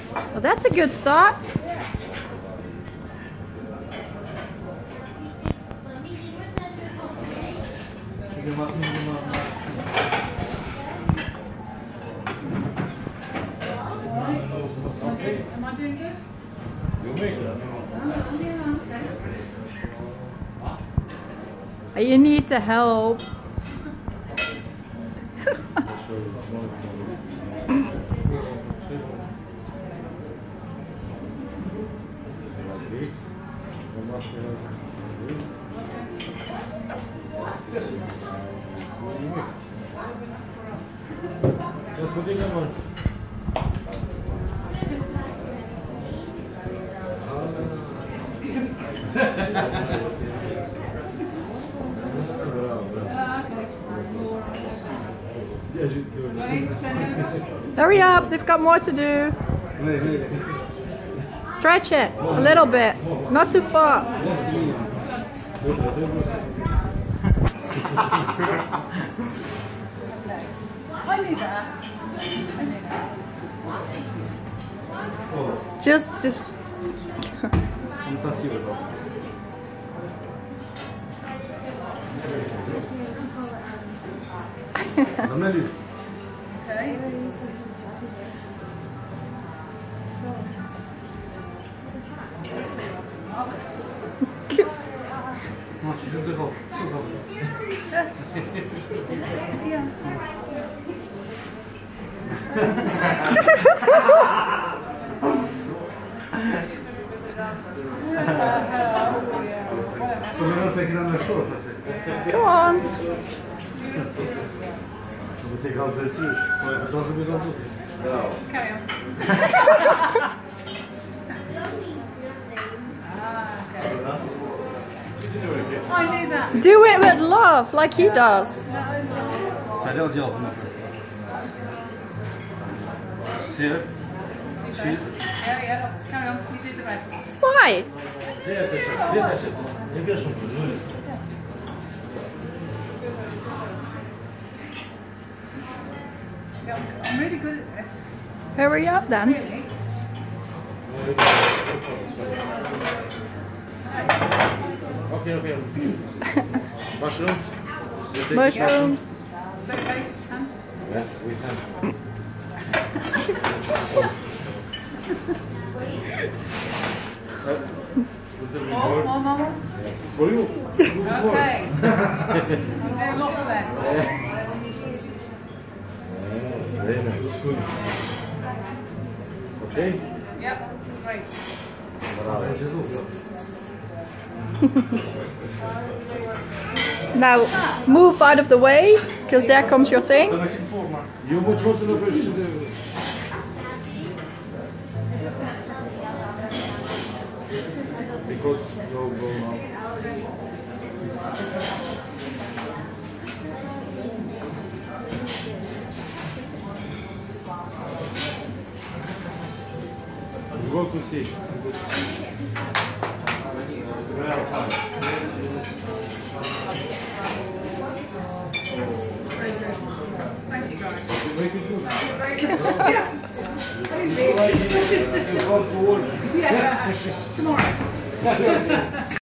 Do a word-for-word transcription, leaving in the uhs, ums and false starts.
Well, that's a good start. Am I doing good? You need to help. Hurry up, they've got more to do. Stretch it a little bit, not too far. I knew that. I knew that. Just, just Okay. go on. Carry on. I knew that. Do it with love, like he does. Yeah, yeah. Carry on. You did the rest. Why? Yeah, I'm really good at this. Hurry up then. Really? Okay, okay. Mushrooms? Mushrooms. Is that okay? Hand? Yes, we can. More, more, more. It's for you. Okay. I'm doing lots there. Very nice. Good. Okay? Yep. Great. Now move out of the way, because there comes your thing. You moet zo te rustig. Because you go now. You go to see. Well, fine. Thank you guys. You make it good. Yeah. You go to work. Yeah. Tomorrow.